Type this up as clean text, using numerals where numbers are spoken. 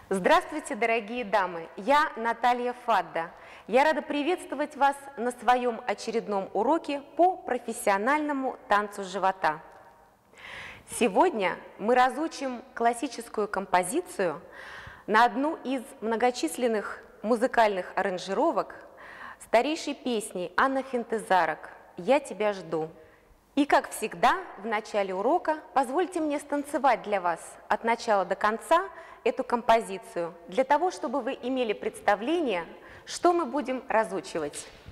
Здравствуйте, дорогие дамы! Я Наталья Фадда. Я рада приветствовать вас на своем очередном уроке по профессиональному танцу живота. Сегодня мы разучим классическую композицию на одну из многочисленных музыкальных аранжировок старейшей песни Анны Финтезарок «Я тебя жду». И, как всегда, в начале урока позвольте мне станцевать для вас от начала до конца эту композицию, для того, чтобы вы имели представление, что мы будем разучивать.